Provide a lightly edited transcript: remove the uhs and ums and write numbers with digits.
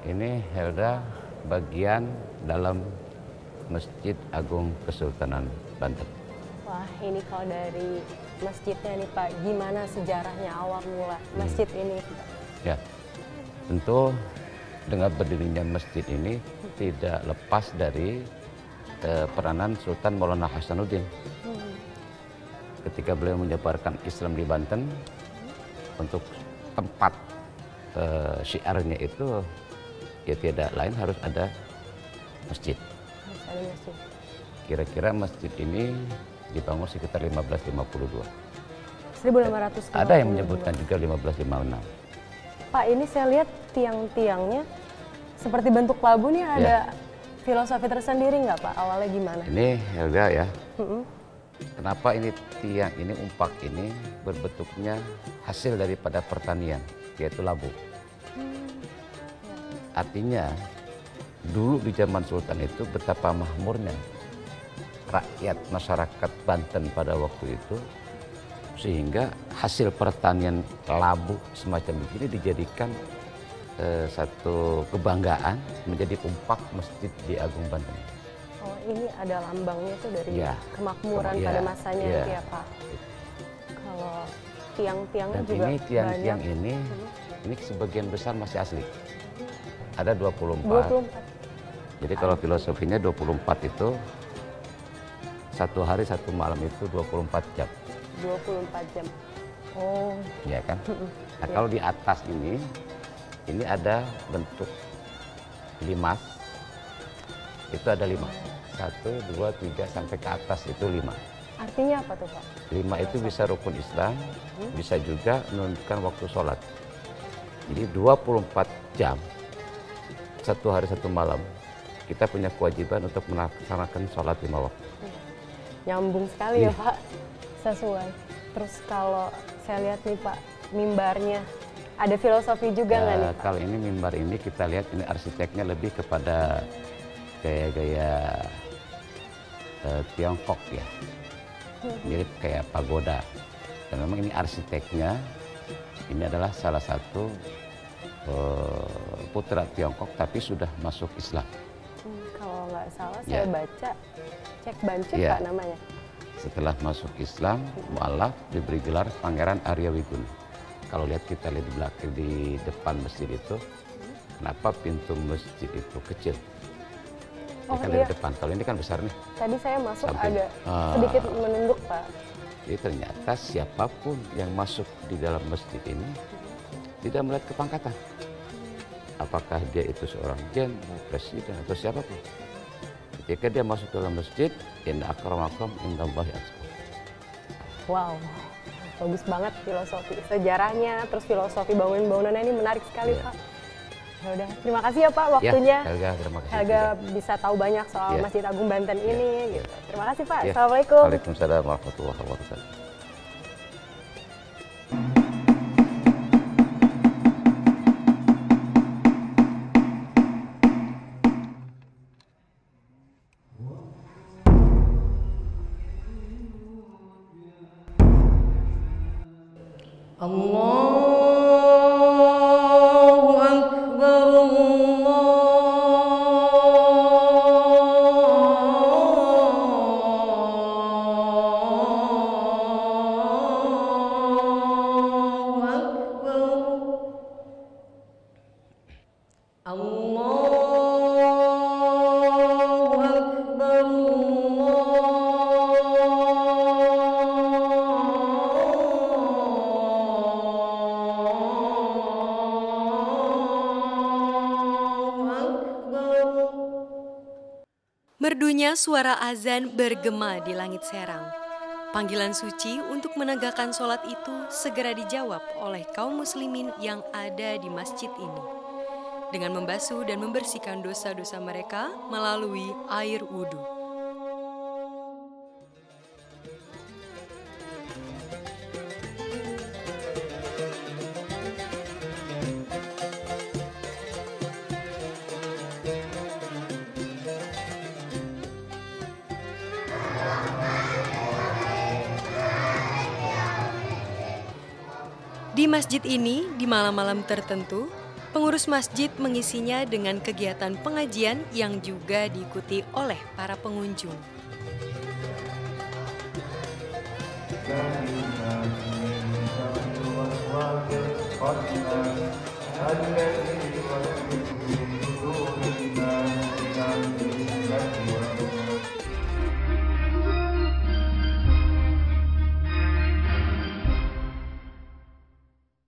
ini Helda bagian dalam Masjid Agung Kesultanan Banten. Wah, ini kalau dari masjidnya nih Pak, gimana sejarahnya awal mula masjid ini? Ya, tentu dengan berdirinya masjid ini tidak lepas dari peranan Sultan Maulana Hasanuddin. Ketika beliau menyebarkan Islam di Banten, untuk tempat syiarnya itu ya tidak lain harus ada masjid. Harus ada masjid. Kira-kira masjid ini dibangun sekitar 1552. 1552. Ada yang menyebutkan juga 1556. Pak, ini saya lihat tiang-tiangnya seperti bentuk labu nih, ada filosofi tersendiri nggak Pak? Awalnya gimana? Ini Helga ya. Kenapa ini tiang ini, umpak ini berbentuknya hasil daripada pertanian, yaitu labu. Artinya dulu di zaman Sultan itu betapa makmurnya rakyat masyarakat Banten pada waktu itu, sehingga hasil pertanian labu semacam ini dijadikan satu kebanggaan menjadi umpak masjid di Agung Banten. Oh, ini ada lambangnya tuh dari kemakmuran pada masanya gitu ya Pak. Kalau tiang-tiangnya juga ini tiang-tiang banyak. ini sebagian besar masih asli. Ada 24. 24. Jadi kalau filosofinya 24 itu satu hari satu malam itu 24 jam. 24 jam. Oh. Ya kan? Nah, kalau di atas ini ada bentuk limas. Itu ada 5. 1, 2, 3 sampai ke atas itu 5. Artinya apa tuh Pak? 5 itu bisa rukun Islam, bisa juga menentukan waktu sholat. Jadi 24 jam, satu hari satu malam, kita punya kewajiban untuk melaksanakan sholat 5 waktu. Nyambung sekali ya Pak, sesuai. Terus kalau saya lihat nih Pak, mimbarnya ada filosofi juga nggak nih Pak? Kalau ini mimbar ini kita lihat ini arsiteknya lebih kepada gaya-gaya Tiongkok ya, mirip kayak pagoda. Dan memang ini arsiteknya, ini adalah salah satu putra Tiongkok tapi sudah masuk Islam. Kalau nggak salah saya baca Cek Bancut Pak namanya. Setelah masuk Islam, mualaf diberi gelar Pangeran Arya Wiguna. Kalau lihat kita lihat di belakang di depan masjid itu, kenapa pintu masjid itu kecil? Oh, kan dari depan. Kalau ini kan besar nih. Tadi saya masuk Samping. agak sedikit menunduk Pak. Jadi ternyata siapapun yang masuk di dalam masjid ini tidak melihat kepangkatan. Apakah dia itu seorang jenderal, presiden atau siapapun. Ketika dia masuk dalam masjid, inna akramakum indallahi atqakum. Wow, bagus banget filosofi sejarahnya, terus filosofi bangunan-bangunannya ini menarik sekali Pak. Ya udah, terima kasih ya Pak waktunya. Helga, terima kasih. Helga bisa tahu banyak soal Masjid Agung Banten ini. Gitu. Terima kasih Pak. Assalamualaikum. Waalaikumsalam warahmatullahi wabarakatuh. Allahu Akbar, Merdunya suara azan bergema di langit Serang. Panggilan suci untuk menegakkan sholat itu segera dijawab oleh kaum muslimin yang ada di masjid ini. Dengan membasuh dan membersihkan dosa-dosa mereka melalui air wudhu. Di masjid ini, di malam-malam tertentu, Pengurus masjid mengisinya dengan kegiatan pengajian yang juga diikuti oleh para pengunjung.